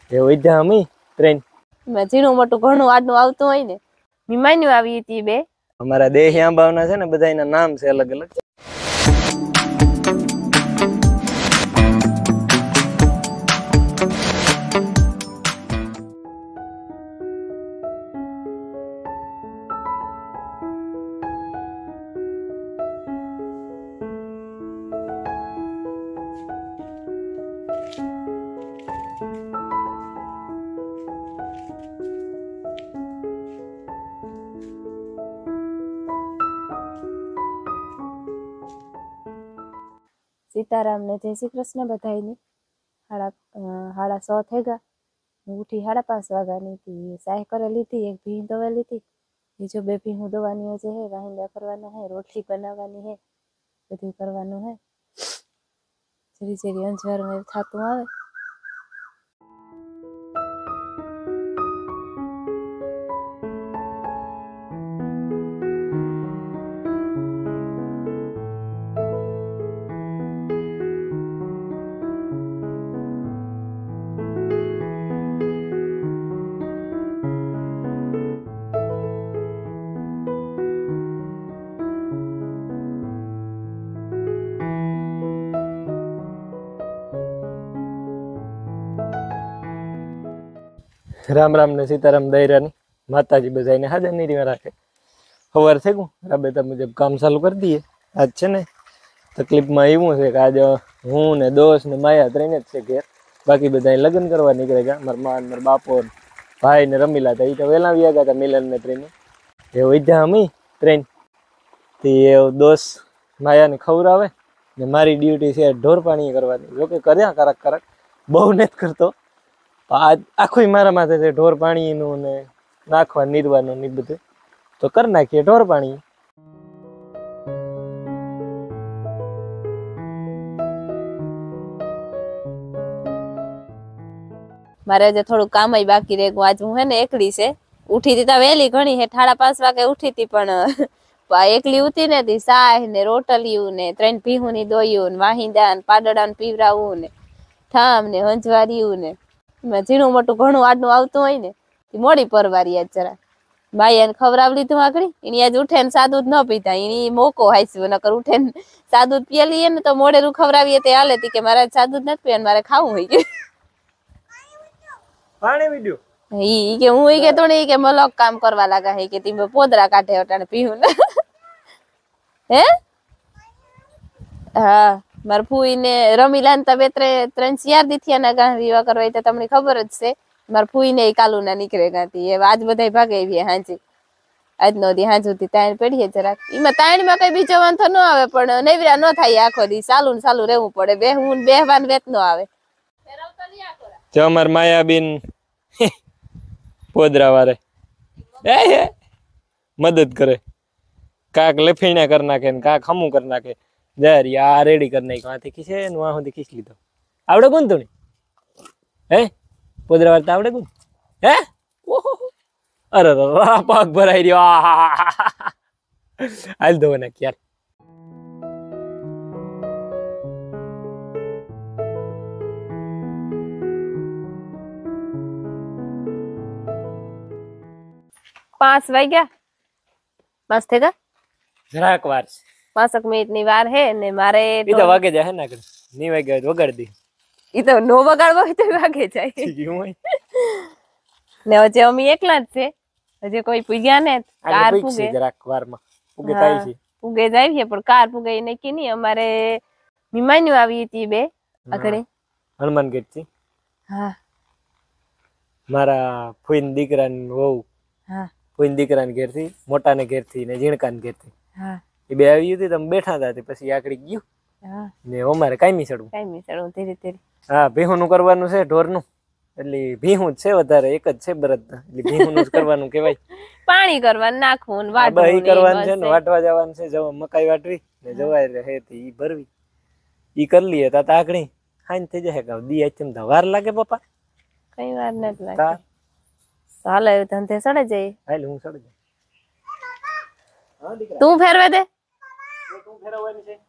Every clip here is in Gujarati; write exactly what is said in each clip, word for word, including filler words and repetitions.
એ વિદ્યા અમી ટ્રેન મેં ઝીણું મોટું ઘણું આડનું આવતું હોય ને મીમાન્યું આવી હતી બે અમારા દેહી આંબાવના છે ને બધા એના નામ છે અલગ અલગ. सीताराम ने जय श्री कृष्ण बधाई हाड़ा हाड़ा सौ थे गा उठी हाड़ा पांच वागा नी थी चाय करे ली थी एक भी दवा ली थी ये जो बे भी हूँ दवानी है जे है वाहिंदा करवाना है रोटली बनावानी है બધું કરવાનું है जरी जरी अंजवार में थातुं आवे રામ રામ ને સીતારામ દૈરાની માતાજી બધાને હાજર નીરીમાં રાખે. ખબર છે કું રાબેતા મુજબ કામ ચાલુ કરી દઈએ. આજ છે ને તકલીફમાં એવું છે કે આજે હું ને દોસ્ત ને માયા ત્રણે જ છે ઘેર. બાકી બધા લગ્ન કરવા નીકળે ગયા. મારા મા મારા બાપો ભાઈ ને રમીલા હતા. એ તો વહેલા વ્યા ગયા હતા મિલન ને ટ્રેને. એ વૈધા અમી ટ્રેન થી એ દોસ્ત માયાને ખવડાવે ને મારી ડ્યુટી છે ઢોર પાણી કરવાની. જોકે કર્યા કરક કરક બહુ નથી કરતો. આખું મારા માથે છે ઢોર પાણીનું ને નાખવા નીરવાનું ને બધું તો કરી નાખીએ ઢોર પાણી. મારે આજે થોડું કામ બાકી રહે ગયું. આજ હું હે ને એકલી છે ઉઠી હતી તા વહેલી ઘણી હે ઠાડા પાંચ વાગે ઉઠી હતી પણ એકલી ઉઠી ને તી સાહ ને રોટલિયું ને ત્રણ ભીહું ની દોયું ને વાહિંદા ને પાડડા ને પીવરાવું ને ઠામ ને હંજવાર્યું ને ઝીણું મોટું ઘણું આડનું આવતું હોય ને મોડી પરવારી આજ જરા માયાને ખવડાવી લીધું આગળ એની આજ ઉઠે ને સાદું જ ન પીતા એની મોકો હાઈસ્યું નકર ઉઠે ને સાદું જ પીએ ને તો મોડેરું ખવડાવીએ તે હાલે કે મારે સાદું જ નથી પીવાનું મારે ખાવું હોય કે પાણી વિડિયો ઈ કે હું ઈ કે તો ને કે મલક કામ કરવા લાગા હે કે તીમે પોદરા કાઢે અટાણે પીવું ને હે હા માર ફૂઈ ને રમીલા ને તબે ત્રણ ચાર દીથિયા ના ગાં વિવાહ કરવા તો તમને ખબર જ છે. માર ફૂઈ ને કાલુ ના નીકળે ગાતી એ આજ બધાય ભાગે આવી હાંજી આજ નો દી હાંજ સુધી તાણ પડીએ જરાક ઈમાં તાણ માં કઈ બીજો વાંધો ન આવે પણ નેવરા ન થાય આખો દી ચાલુ ને ચાલુ રહેવું પડે બેહવું બેહવાન વેત ન આવે. જો અમાર માયાબીન પોદરા વારે એ મદદ કરે કાક લફીણા કર નાખે ને કાક હમું કર નાખે. જરી આ રેડી કરી નાખ્યો આથી ખીસે ને વાહ સુધી ખીચ લીધો. આવડે કોણ તું હે પોદરા વાર્તા આવડે કોણ હે ઓહો અરે પગ ભરાઈ રહ્યો હાલ દો ને યાર. પાંચ વાગ્યા પાંચ થઈ ગયા જરાક વાર છે પાંચક મિનિટ ની વાર હે ને મારે ઈ તો વાગે જાય ને આગળ ની વાગે વગાડી દી ઈ તો નો વગાડવો હોય તો વાગે જાય ને હજે અમે એકલા જ છે હજે કોઈ પૂગ્યા ને કાર પૂગે જરાક વારમાં પૂગે થાય છે પૂગે જાય છે પણ કાર પૂગે ને કે ની અમારે મીમાન્યું આવી હતી બે આગળ હનુમાન ગેટ થી. હા મારા ફોઈન દીકરા ને વહુ હા ફોઈન દીકરા ને ઘેર થી મોટા ને ઘેર થી ને ઝીણકા ને ઘેર થી હા એ બે આવી હતી તમે બેઠા હતા પછી આકડી ગયું હા ને અમારે કાયમી ચડવું કાયમી ચડવું ધીરે ધીરે હા ભીહું નું કરવાનું છે ઢોર નું એટલે ભીહું જ છે વધારે એક જ છે બરદ એટલે ભીહું નું જ કરવાનું કેવાય. પાણી કરવાનું નાખવું ને વાટવું ઈ કરવાનું છે ને વાટવા જવાનું છે જવા મકાઈ વાટવી ને જવાય રહે ઈ ભરવી ઈ કરી લઈએ તા આકડી હાઈન થઈ જાય કે દી આચમ વાર લાગે પપ્પા કઈ વાર નથી લાગે હાલે ધંધે સડે જાય હાલ હું સડે જાય તું ફેરવે દે તું ફેરવવાની છે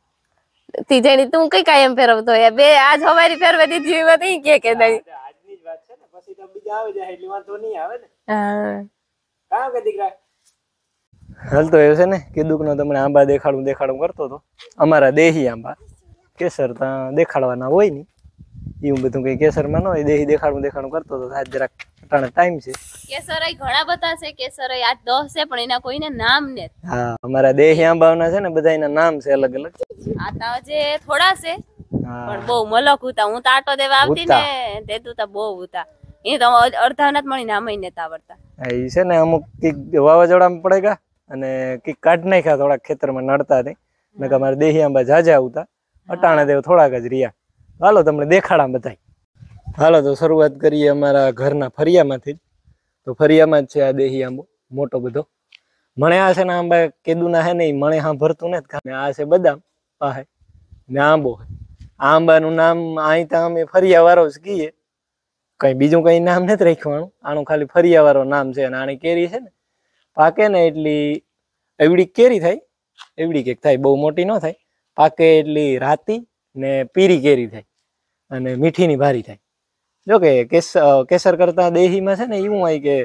તીજેની તું કઈ કાયમ ફેરવતો હે બે આજ હવારી ફેરવે દીધી વાત ઈ કે કે નહીં આજની જ વાત છે ને પછી તો બીજા આવી જાય એટલે વાંધો નહીં આવે ને. હા કામ કે દીકરા હાલ તો એવું છે ને કીધું કે તમને આંબા દેખાડું દેખાડું કરતો હતો. અમારા દેહી આંબા કેસર ત્યાં દેખાડવાના હોય નહીં એવું બધું કઈ કેસરમાં ન હોય. દેહી દેખાડું દેખાડું કરતો હતો. આજ જરાક અટાણે ટાઈમ છે. કેસર ઘણા બધા છે. કેસર આઠ દસ છે પણ એના કોઈને નામ નથી. હા અમારા દેહી આંબાના છે ને બધા એના નામ છે અલગ અલગ. આ તો જે થોડા છે પણ બહુ મલક હતા. હું તો આટો દેવા આવતી ને તે તું તો બહુ હતા. એ તો અડધા નથી મળી નામ નથી આવડતા. એ છે ને અમુક કઈક વાવાઝોડામાં પડે ગયા અને કઈક કાઢ નાખ્યા થોડાક ખેતરમાં નડતા નહીં ને અમારે દેહી આંબા જાજા આવતા. અટાણે દેવ થોડાક જ રહ્યા. હાલો તમને દેખાડા બધાય. હાલો તો શરૂઆત કરીએ અમારા ઘરના ફરિયામાંથી જ. તો ફરિયામાં જ છે આ દેહી આંબો મોટો બધો. મણે આ છે ને આંબા કેદુના હે ને મણે હા ભરતું નથી. આ છે બદામ પાસે ને આંબો. આ આંબાનું નામ અહીં તો અમે ફરિયા વાળો જ કહીએ. કઈ બીજું કઈ નામ નથી રાખવાનું. આનું ખાલી ફરિયા વાળો નામ છે. અને આની કેરી છે ને પાકે ને એટલી એવડી કેરી થાય. એવડી કેક થાય બહુ મોટી ન થાય. પાકે એટલી રાતી ને પીરી કેરી થાય અને મીઠીની ભારી થાય. જો કે કેસ કેસર કરતા દેહીમાં છે ને એવું હોય કે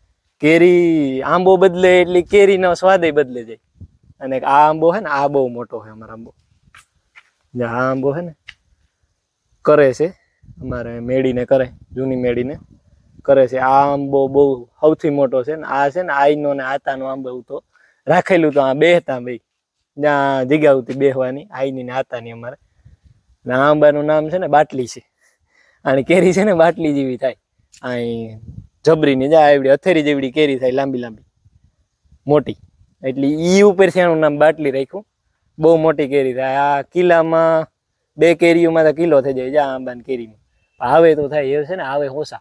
કેરી આંબો બદલે એટલી કેરીનો સ્વાદ બદલે જાય. અને આ આંબો છે ને આ બહુ મોટો છે અમારો આંબો. જે આ આંબો છે ને કરે છે અમારે મેળીને કરે જૂની મેળીને કરે છે. આ આંબો બહુ સૌથી મોટો છે ને આ છે ને આઈનો ને આતાનો આંબો તો રાખેલું તો આ બેહતા ભાઈ જ્યાં જગ્યા આવતી બેહવાની આઈની ને આતાની અમારે. ને આ આંબાનું નામ છે ને બાટલી છે. આની કેરી છે ને બાટલી જેવી થાય. અહીં જબરીની જા એવડી અથેરી જેવડી કેરી થાય લાંબી લાંબી મોટી. એટલે ઈ ઉપરથી આનું નામ બાટલી રાખ્યું. બહુ મોટી કેરી થાય. આ કિલ્લામાં બે કેરીઓમાં તો કિલો થઈ જાય જા આંબાની કેરીમાં. આવે તો થાય એ છે ને આવે હોસા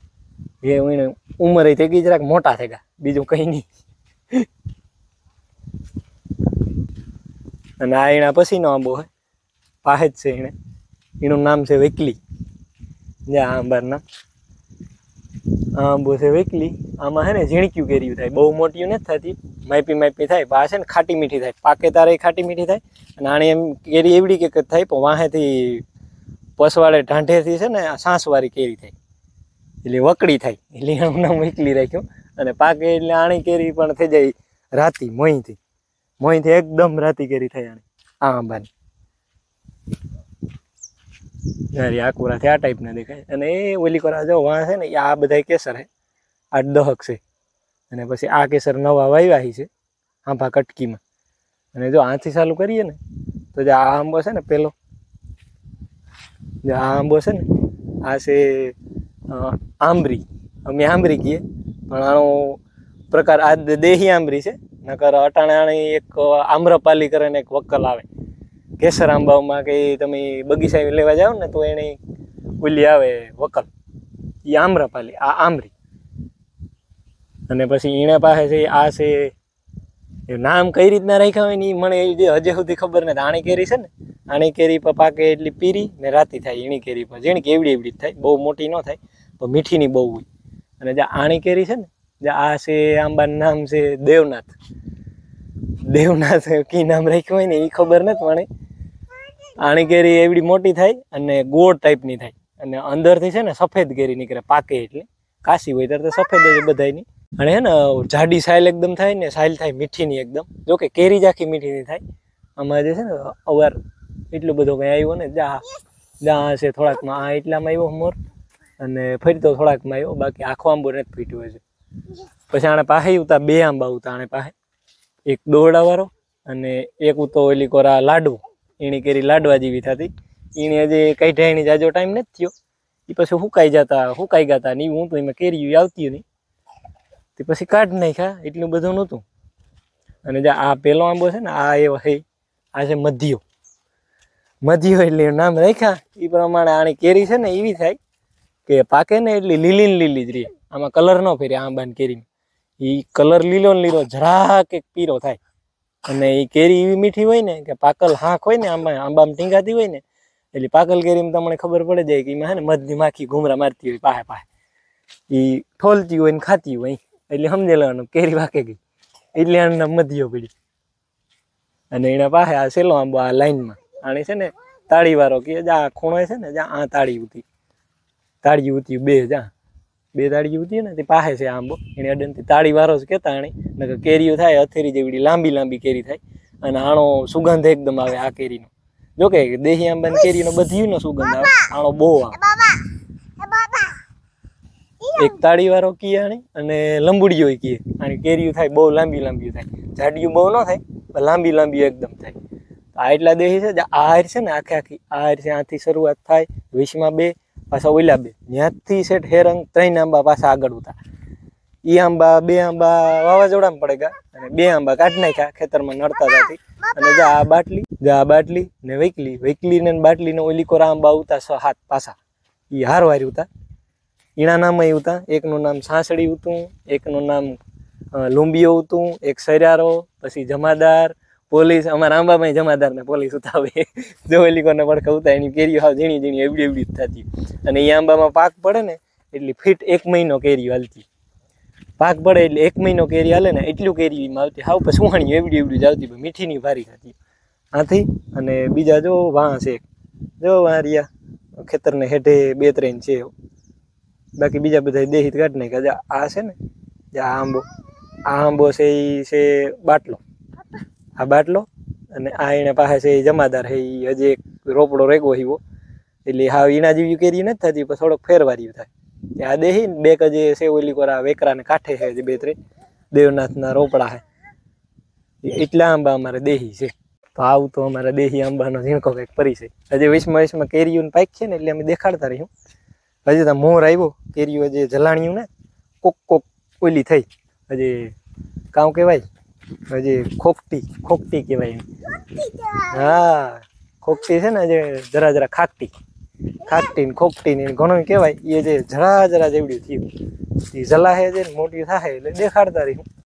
એ ઉંમર થઈ ગઈ જરાક મોટા થઈ ગયા બીજું કઈ નહીં. અને આ એના પછીનો આંબો હે પાસે જ છે. એને એનું નામ છે વેકલી. જ્યાં આંબાનું નામ આ આંબો છે વેકલી. આમાં હે ને ઝીણક્યું કેરીયું થાય. બહુ મોટી નથી થતી. માપી માપી થાય. આ છે ને ખાટી મીઠી થાય. પાકે તારે ખાટી મીઠી થાય. અને આની એમ કેરી એવડી કે થાય પણ વાહેથી પસવાડે ઢાંઢેથી છે ને સાંસવાળી કેરી થાય. એટલે વકડી થાય. એટલે એનું નામ વેકલી રાખ્યું. અને પાકે એટલે આણી કેરી પણ થઈ જાય રાતી મોહીથી. મોહીથી એકદમ રાતી કેરી થાય આણી આ આંબાની. આકુરાથી આ ટાઈપના દેખાય. અને એ ઓલી કોરા જો વાં છે ને આ બધા કેસર હે આઠ દહક છે. અને પછી આ કેસર નવા વાવ્યા છે આંબા કટકીમાં. અને જો આથી ચાલુ કરીએ ને તો જે આ આંબો છે ને પેલો જે આ આંબો છે ને આ છે આંબરી. અમે આંબરી કહીએ પણ આનો પ્રકાર આ દેહી આંબરી છે. નકર અટાણે આણી એક આમ્રપાલી કરે ને એક વક્કલ આવે કેસર આંબાઓમાં કે તમે બગીચા લેવા જાઓ ને તો એની ઓલી આવે વકલ એ આમ્રપાલી આ આંબરી. અને પછી એને પાસે છે આ છે નામ કઈ રીતના રાખ્યા હોય ને એ મને જે હજે સુધી ખબર નથી. આણી કેરી છે ને આણી કેરી પર પાકે એટલી પીરી ને રાતી થાય. એની કેરી પર જેની કે એવડી એવડી જ થાય. બહુ મોટી ન થાય પણ મીઠીની બહુ હોય. અને જે આણી કેરી છે ને જે આ છે આંબાનું નામ છે દેવનાથ. દેવનાથ કી નામ રાખ્યું હોય ને એ ખબર નથી મને. આણી કેરી એવડી મોટી થાય અને ગોળ ટાઈપની થાય. અને અંદરથી છે ને સફેદ કેરી નીકળે પાકે એટલે. કાશી હોય ત્યારે તો સફેદ જ બધાયની. અને હે ને જાડી સાઈલ એકદમ થાય ને સાઈલ થાય મીઠીની એકદમ. જોકે કેરી જ આખી મીઠીની થાય. આમાં જે છે ને અવાર એટલું બધું કંઈ આવ્યો ને જા જા છે થોડાકમાં આ એટલામાં આવ્યો મોર અને ફરી તો થોડાકમાં આવ્યો. બાકી આખો આંબો નથી ફીટ્યો છે. પછી આને પાસે ઉતા બે આંબા ઉતા આને પાસે. એક દોરડા વાળો અને એક ઉતો ઓલી કોરા લાડુ. એની કેરી લાડવા જેવી થતી. એને હજી કઈ ઢાઈની જાજો ટાઈમ નથી થયો. એ પછી હુકાઈ જતા હુકાઈ ગયા ને હું તો એમાં કેરી આવતી નહીં. તે પછી કાઢ નાખ્યા એટલું બધું નહોતું. અને જે આ પેલો આંબો છે ને આ એવો હે આ છે મધ્યો. મધ્યો એટલે નામ રાખ્યા એ પ્રમાણે આની કેરી છે ને એવી થાય કે પાકે ને એટલી લીલી ને લીલી જ રહે. આમાં કલર ન ફેરે આંબાની કેરીમાં. એ કલર લીલો ને લીલો જરાક એક પીરો થાય. અને એ કેરી એવી મીઠી હોય ને કે પાકલ હાંક હોય ને આંબા આંબામાં ટીંગાતી હોય ને એટલે પાકલ કેરીમાં તમને ખબર પડે જાય કે એમાં હે ને મધની માખી ઘૂમરા મારતી હોય પાહે પાહે. એ ઠોલતી હોય ને ખાતી હોય એટલે સમજી લેવાનું કેરી વાકે ગઈ. એટલે આનું નામ મધ્યો પડી. અને એના પાસે આ સેલો આંબો આ લાઈનમાં આને છે ને તાળી વાળો કે જ્યાં ખૂણો છે ને જ્યાં આ તાળી ઉતી તાળી ઉતી બે જ્યાં બે તાળી ઉતી ને તે પાસે છે આંબો એને અડનથી તાળી વારો જ કહેતા આણી નકર કેરીઓ થાય અથેરી જેવડી લાંબી લાંબી કેરી થાય અને આણો સુગંધ એકદમ આવે આ કેરીનો. જો કે દેશી આંબાની કેરીનો બધીનો સુગંધ આવે, આણો બહુ આવે. એક તાળી વાળો કીએ આણી અને લંબુડીઓ કીએ. આની કેરીઓ થાય બહુ લાંબી લાંબી થાય, જાડિયું બહુ ન થાય પણ લાંબી લાંબી એકદમ થાય. આ એટલા દેશી છે. આ હાર છે ને આખે આખી આ હાર છે, આથી શરૂઆત થાય વીસમાં બે પાછા ઓલા બે ત્યાંથી સેટ હેરંગ ત્રણ આંબા પાછા આગળ ઉતા. એ આંબા બે આંબા વાવાઝોડામાં પડે ગયા અને બે આંબા કાઢી નાખ્યા ખેતરમાં નડતા જતી. અને જા આ બાટલી જા આ બાટલી ને વૈકલી વૈકલી ને બાટલી ને ઓલી કોરા આંબા ઉતા છ હાથ પાછા એ હાર વારી ઉતા. ઈણા નામ ઉતા, એકનું નામ સાંસળી ઉતું, એકનું નામ લુંબીઓ ઉતું, એક સરિયારો, પછી જમાદાર, પોલીસ. અમારા આંબામાં જમાદાર ને પોલીસ ઉતાવે જો ઓલી કોને પડખા ઉતા એની કેરીઓ હાવ ઝીણી ઝીણી એવડી એવડી જ થતી. અને એ આંબામાં પાક પડે ને એટલી ફીટ એક મહિનો કેરી હાલતી. પાક પડે એટલે એક મહિનો કેરી હાલે ને એટલું કેરીમાં આવતી. હાવ પછી સુહાણી એવડી એવડી જ આવતી, મીઠીની ભારી થતી આથી. અને બીજા જો વાં છે, જો વારિયા ખેતરને હેઠે બે ત્રણ છે. બાકી બીજા બધા દેહી કાઢી નાખ્યા. આ છે ને આ આંબો, આ આંબો છે એ છે બાટલો, આ બાટલો. અને આ એને પાસે છે એ જમાદાર છે, એ હજી એક રોપડો રેગો હીવો એટલે હાવ ઈના જેવી કેરી નથી થતી પણ થોડોક ફેરવારી થાય. આ દેહી ને બે જે છે ઓલી કોરા વેકરા ને કાંઠે છે બે ત્રણ દેવનાથના રોપડા છે, એટલા આંબા અમારે દેહી છે. તો આવું તો અમારા દેહી આંબાનો ઝીણકો કંઈક પરિચય. હજી વીસમાં વીસમાં કેરીઓ પાક છે ને એટલે અમે દેખાડતા રહીશું. હજી તો મોર આવ્યો કેરીઓ જે જલાણ્યું ને કોક કોક ઓલી થઈ હજી કામ કહેવાય, હજી ખોકટી ખોકટી કહેવાય. હા ખોકટી છે ને જે જરા જરા ખાકટી ખાકટી ને ખોકટી ને ઘણું કહેવાય. એ જે જરા જરા જેવડી થયું એ જલા છે જે મોટી થાય એટલે દેખાડતા રહીશું.